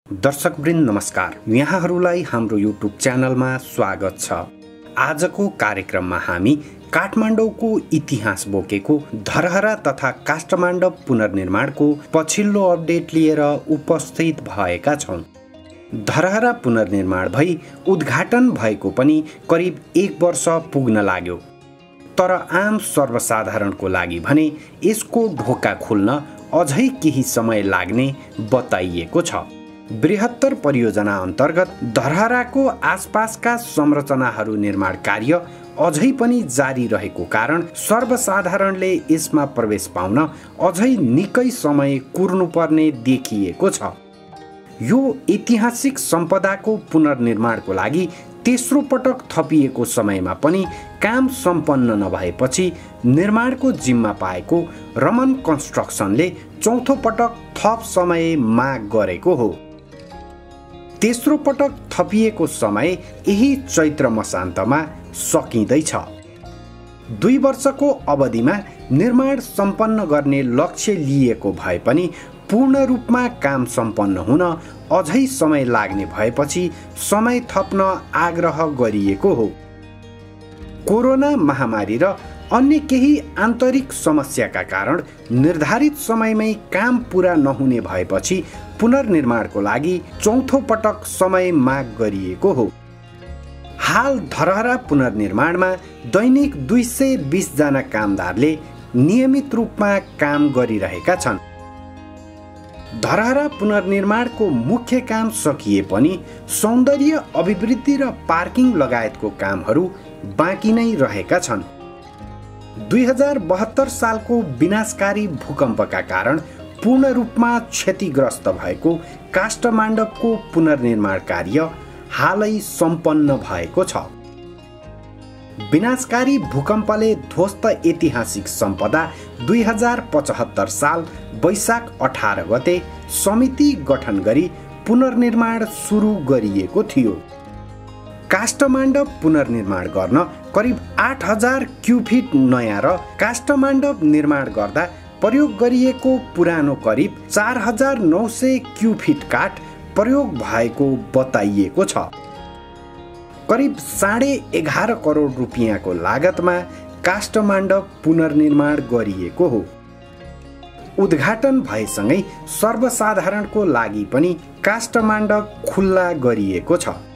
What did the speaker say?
दर्शकवृन्द नमस्कार, यहाँहरूलाई हाम्रो युट्युब च्यानलमा स्वागत छ। आजको कार्यक्रममा हामी काठमाडौँको इतिहास बोकेको धरहरा तथा काष्ठमण्डप पुनर्निर्माणको पछिल्लो अपडेट लिएर उपस्थित भएका छौं। धरहरा पुनर्निर्माण भई उद्घाटन भएको पनि करिब 1 वर्ष पुग्न लाग्यो, तर आम सर्वसाधारणको लागि भने यसको ढोका खुल्न अझै केही समय लाग्ने बताइएको छ। बृहत्तर परियोजना अन्तर्गत धरहराको आसपासका संरचनाहरू निर्माण कार्य अझै पनि जारी रहेको कारण सर्वसाधारणले यसमा प्रवेश पाउन अझै निकै समय कुर्नुपर्ने देखिएको छ। यो ऐतिहासिक सम्पदाको पुनर्निर्माणको लागि तेस्रो पटक थपिएको समयमा पनि काम सम्पन्न नभएपछि निर्माणको जिम्मा पाएको रमन कन्स्ट्रक्सनले चौथो पटक थप समय माग गरेको हो। तेस्रो पटक थपिएको समय यही चैत्र मसान्तमा सकिँदैछ। 2 वर्षको अवधिमा निर्माण सम्पन्न गर्ने लक्ष्य लिएको भए पनि पूर्ण रूपमा काम सम्पन्न हुन अझै समय लाग्ने भएपछि समय थप्न आग्रह गरिएको हो। कोरोना महामारी र अन्य केही आन्तरिक समस्याका कारण निर्धारित समयमै काम पूरा नहुने भएपछि पुनर्निर्माणको लागि चौथो पटक समय माग गरिएको हो। हाल धरहरा पुनर्निर्माणमा दैनिक 220 जना कामदारले नियमित रूपमा काम गरिरहेका छन्। धरहरा पुनर्निर्माणको मुख्य काम सकिए पनि सौन्दर्य अभिवृद्धि र पार्किङ लगायतको कामहरू बाँकी नै रहेका छन्। 2072 सालको विनाशकारी भूकम्पका कारण पूर्ण रूपमा क्षतिग्रस्त भएको काष्ठमण्डपको पुनर्निर्माण कार्य हालै सम्पन्न भएको छ। विनाशकारी भूकम्पले ध्वस्त ऐतिहासिक सम्पदा 2075 साल वैशाख 18 गते समिति गठन गरी पुनर्निर्माण सुरु गरिएको थियो। काष्ठमण्डप पुनर्निर्माण गर्न करिब 8000 क्युफिट नयाँ र काष्ठमण्डप निर्माण गर्दा प्रयोग गरिएको पुरानो करिब 4900 क्युफिट काठ प्रयोग भएको बताइएको छ। करिब 11.5 करोड रुपियाँको लागतमा काष्ठमण्डप पुनर्निर्माण गरिएको हो। उद्घाटन भएसँगै सर्वसाधारणको लागि पनि काष्ठमण्डप खुल्ला गरिएको छ।